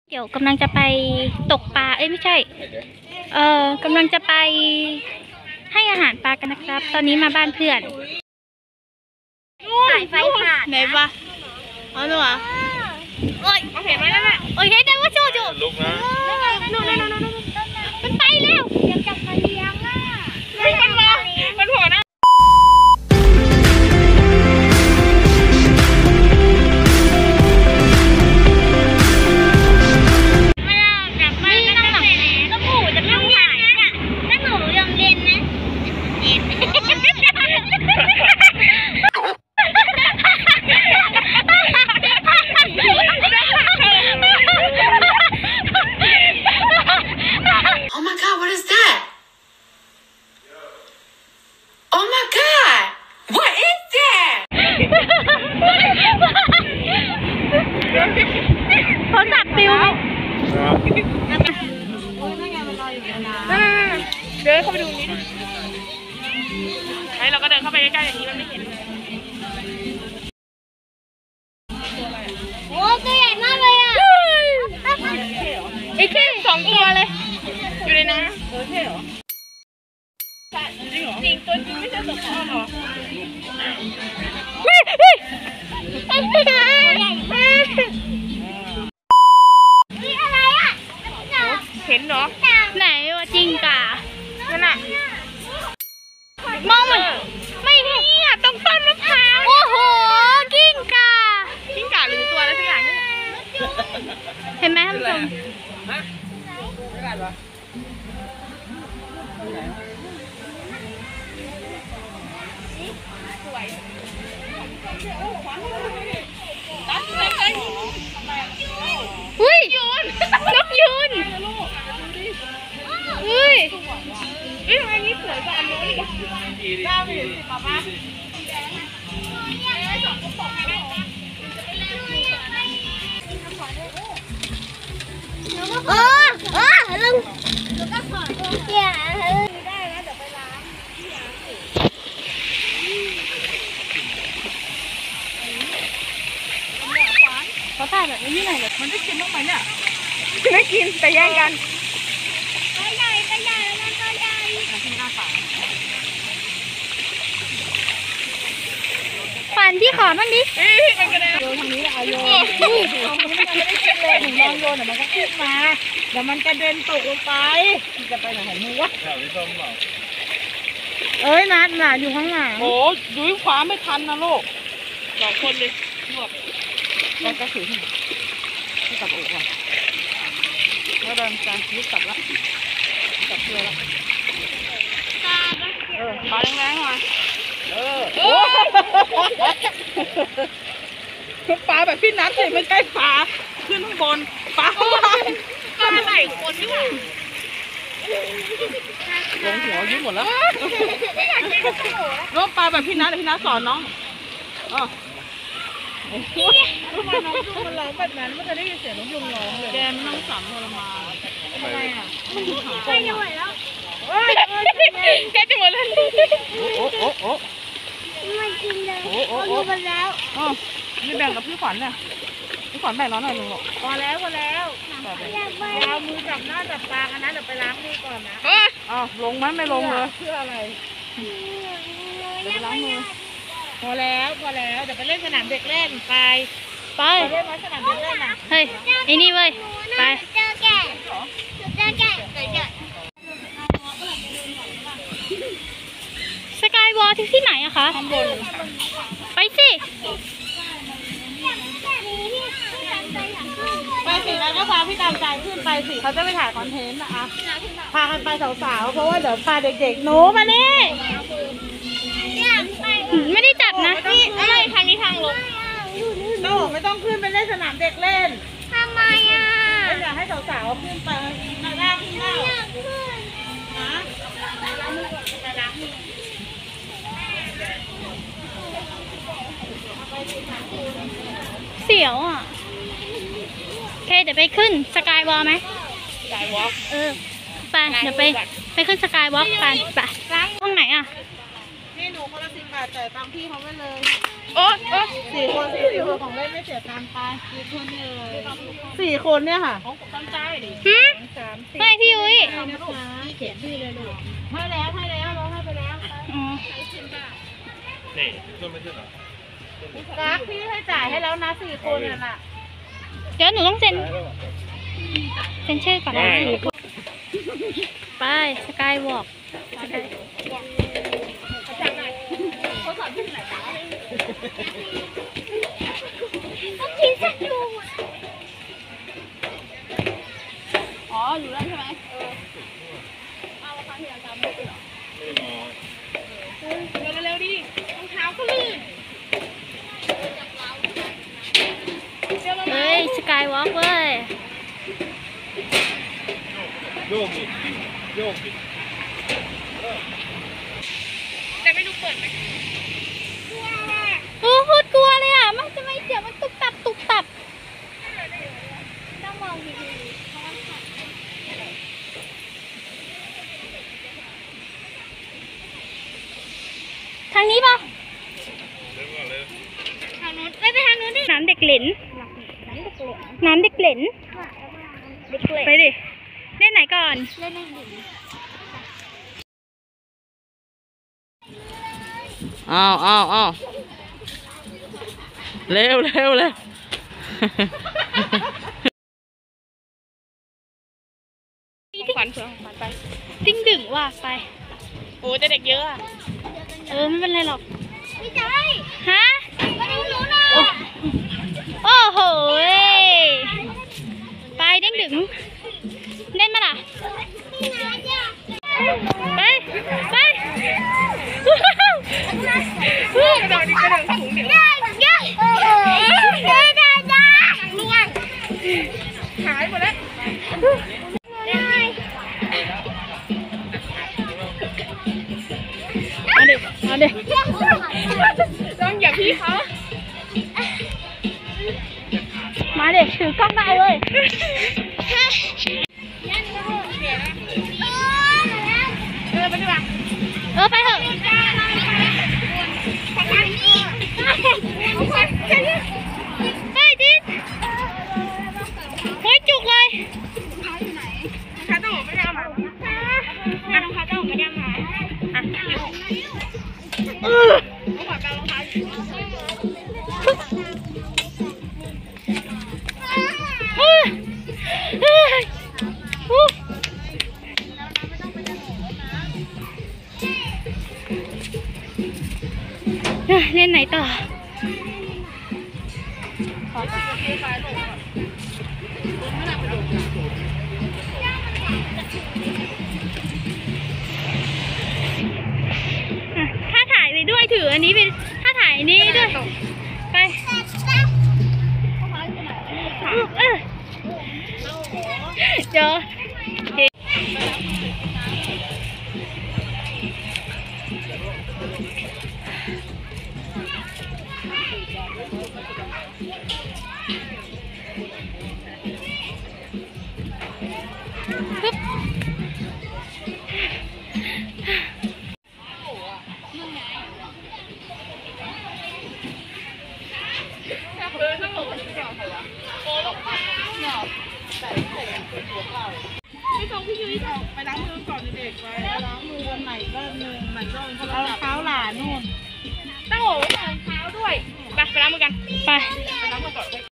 เดี๋ยวกำลังจะไปตกปลาไม่ใช่กำลังจะไปให้อาหารปลากันนะครับตอนนี้มาบ้านเพื่อนสายไฟขาดไหนวะอ๋อหนูอ่ะโอ้ยเห็นไหมนั่นแหละโอ้ยเห็นได้ว่าจูลุกนะนู่นมันไปแล้วเดี๋ยวกลับมาเลี้ยงอ่ะมันหัวนะเขาจับปิวเดินเข้าไปดูนิดไอ้เราก็เดินเข้าไปใกล้ๆอย่างนี้มันไม่เห็นโอ้ตัวใหญ่มากเลยอ่ะไอ้แค่2 ตัวเลยอยู่ในน้ำตัวเท่เหรอจริงเหรอจริงตัวจริงไม่ใช่ตัวปลอมหรอเห็นเหรอไหนวะจริงกะนั่นน่ะมองมันไม่นี่อ่ะตรงต้นมะพร้าวโอ้โหกิ้งก่าหรือตัวอะไรสักอย่างเห็นไหมท่านผู้ชมอุ้ยนกยูนอุ้ยอันนี้สวยกว่าอันนู้นอีกได้ไหมป้าลุงก็ขอเดี๋ยวได้แล้วเดี๋ยวไปล้างเขาถ่ายแบบนี้หน่อยเลยมันจะกินบ้างไหมเนี่ยไม่กินแต่แย่งกันตัวใหญ่แล้วตัวใหญ่ที่หน้าฝาปั่นที่ขอบ้างดิมันกระเด็นโยนทางนี้แหละโยนนี่มันไม่ได้กินเลยหนูลองโยนเดี๋ยวมันก็ขึ้นมาเดี๋ยวมันกระเด็นตกลงไปจะไปไหนของมึงวะนัดน่ะอยู่ข้างหลังโอ้ยยุ้ยขวาไม่ทันนะลูก2 คนเลยรวบแล้วก็ถือที่กับโอ้ก่อนแล้วเดินจานยึดจับแล้วจับเชือกแล้วปลาแรงๆหน่อยปลาแบบพี่นัทสิไม่ใช่ปลาขึ้นข้างบนปลาไหลคนนี่หว่าลงหัวยิ้มหมดแล้วรถปลาแบบพี่นัทสอนน้องทำไมน้องยุงมันร้องแบบนั้นไม่เคยได้ยินเสียงน้องยุงร้องเลยแกไม่ต้องสั่งทรมานทำไมอ่ะมันอยู่หางใกล้จะหมดแล้วใกล้จะหมดแล้วโอ้ไม่กินเลยเขาอยู่กันแล้วนี่แบ่งกับพี่ขวัญเนี่ยพี่ขวัญแบ่งน้องหน่อยนึงหรอกพอแล้วเอามือจับหน้าจับตากันนะเดี๋ยวไปล้างมือก่อนนะลงไหมไม่ลงเลยเพื่ออะไรเดี๋ยวไปล้างมือพอแล้วเดี๋ยวไปเล่นสนามเด็กเล่นไปเล่นสนามเด็กเล่นนะเฮ้ยไอ้นี่เว้ยไปเจอแก่สกายวอล์ที่ไหนอะคะข้างบนไปสิแล้วก็พาพี่ตามใจขึ้นไปสิเขาจะไปถ่ายคอนเทนต์นะคะพากันไปสาวๆเพราะว่าเดี๋ยวพาเด็กๆหนูมานี่ไม่ได้จับนะนี่อะไรทางนี้ทางลงโน่ไม่ต้องขึ้นไปเล่นสนามเด็กเล่นทำไมอ่ะไม่อยากให้สาวๆขึ้นไปลากขึ้นได้นะเสียวอ่ะโอเคเดี๋ยวไปขึ้นสกายวอล์ไหมสกายวอล์ไปเดี๋ยวไปขึ้นสกายวอล์ไปห้องไหนอ่ นี่หนูคนละ10 บาทจ่ายตังค์พี่เขาไปเลยโอ้4 คนของเล่นไม่เสียตังค์ไป4 คนเลย4 คนเนี่ยค่ะตั้งใจดิ3 4 ไม่พี่ยุ้ยเขียนชื่อเลยลูกให้แล้วเราให้ไปแล้วนี่ช่วยไม่ช่วยหรอรักพี่ให้จ่ายให้แล้วนะ4 คนนั่นน่ะเดี๋ยวหนูต้องเซ็นชื่อก่อนนะไปสกายวอล์กกินสักดูอ๋ออยู่แล้วใช่ไหมเอาครั้งที่แล้วจำไม่ได้หรอเร็วดิรองเท้าก็ลื่นเฮ้ยสกายวอล์กเว้ยโยกดิแต่ไม่รู้เปิดไหมกลัวว่ะโอ้โคตรกลัวเลยอ่ะมันจะไม่เสียงมันตุบตับต้องมองดีๆทางนี้ป่ะทางนู้นไปทางนู้นดิน้ำเด็กเหลนไปดิเล่นไหนก่อนเล่นในหลุมอ้าวเร็วขวัญไปติ้งดึงว่ะไปโอ้แต่เด็กเยอะอ่ะไม่เป็นไรหรอกไม่ใช่ฮะมาดูหนูหน่อยโอ้โหไปเด้งดึงเล่นมาล่ะไปกระโดดสูงเดี๋ยวล่วงหายหมดแล้วมาเด็กต้องอย่าพี่เขามาเด็กถือกล้องมาเลยไปดีกว่าไปเถอะไปดิเฮ้ยจุกเลยข้าต้องไม่ได้มาข้าต้องไม่ได้มาเล่นไหนต่อถ้าถ่ายไปด้วยถืออันนี้เป็นถ้าถ่ายนี้ด้วยไปเดี๋ยวไม่ส่งพี่ยุ้ยไปล้างมือก่อนเด็กไปล้างมือวันไหนก็เอาเท้าหลานนู่นตั้งโหรองเท้าด้วยไปล้างมือกันไปล้างมือก่อน